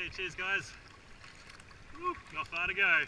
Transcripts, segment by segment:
Hey, cheers guys. Woo, not far to go.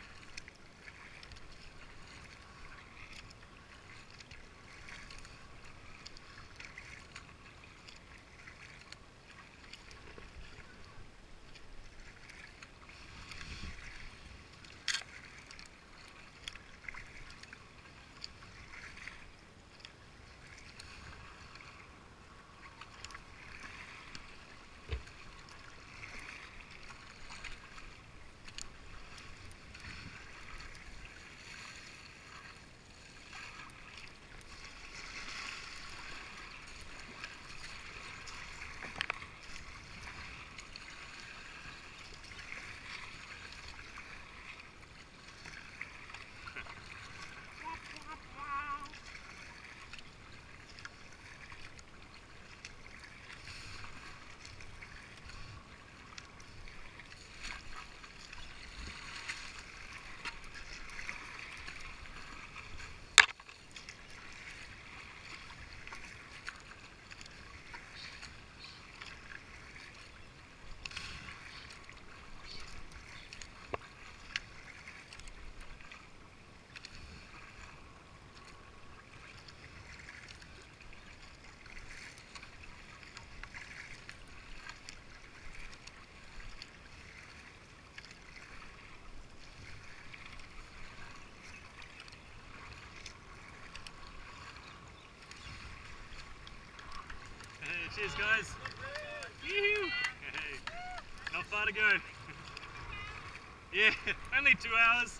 Hey, cheers guys. Yoo-hoo. Hey, not far to go. Yeah, only 2 hours.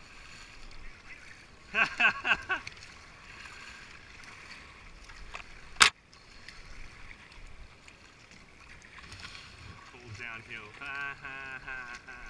Fall downhill. Ha ha ha ha.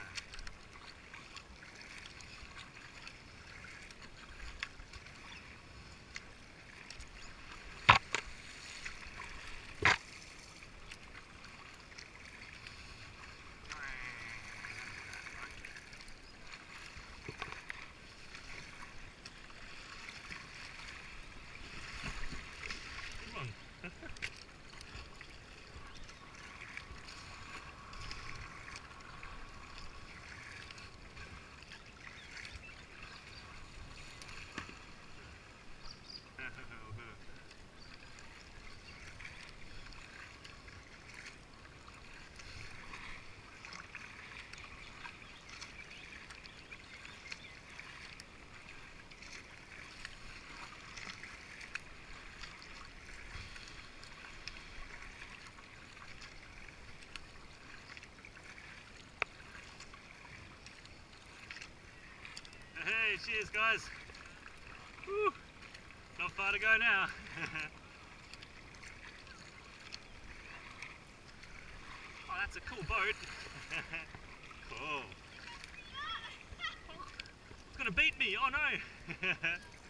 Hey, cheers guys. Woo, not far to go now. Oh, that's a cool boat. Cool. It's gonna beat me, oh no.